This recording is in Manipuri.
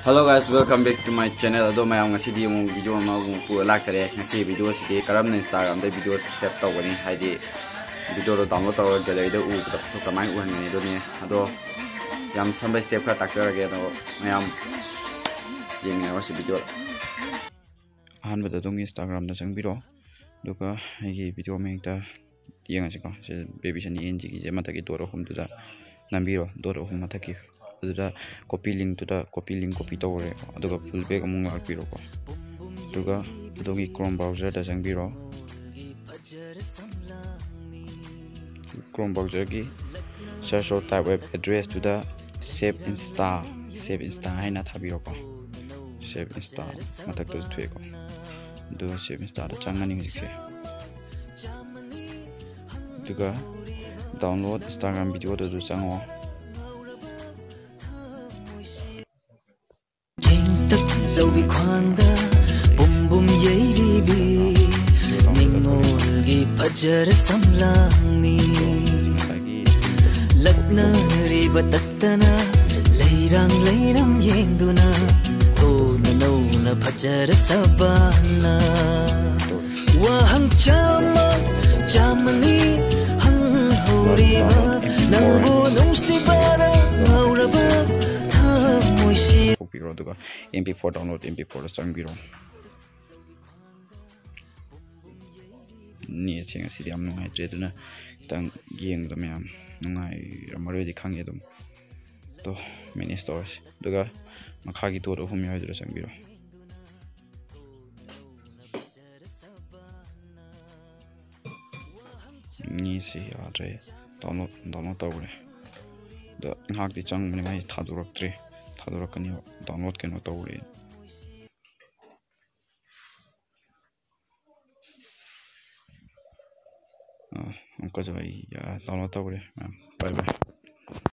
Hello guys, welcome back to my channel. Ado mayam ngasi di mo video ma mo pu lak sare ngasi video si di karam na Instagram da video set taw gani haidi video ro download taw gallery da u da chu kamai u han ni do ni ado yam sambai step ka tak sare ge no mayam yeng ne si video han ba da dong Instagram da sang biro duka haigi video me ta yeng asi ko se baby sani enji gi je mata gi doro hum tu da nambiro doro hum mata ki अदुदा कॉपी लिंक कॉपी तौरे अदुगा फुल बैग अमु लाक्पिरो को अदुगा अदोगी क्रोम ब्राउजर दा संगबिरो क्रोम ब्राउजर की सर्च और टाइप वेब एड्रेस टुदा सेव इंस्टा हाइना थाबिरो को सेव इंस्टा मतक तो थुए को दो सेव इंस्टा दा चंगनी हिसे अदुगा डाउनलोड इंस्टाग्राम वीडियो दो चंगो Lobi khwanda bum bum yeiribi ningolgi pajar samlangni lakna riba tattana leiram yenduna to na pajar sabana wahang chamani han horiba nangbu nungsibara auraba thamoisi biro duga mp4 download mp4 sang biro ni chenga si am ngai tre duna tang yeng da myam ngai ramare di khang edum to mini stores duga makha gi to hum ya dura sang biro ni si atre download tawre da ngak di chang mani ngai thadurak tre थादोरकनी डाउनलोड के नो तौरे हमको जो भाई या डाउनलोड तौरे बाय बाय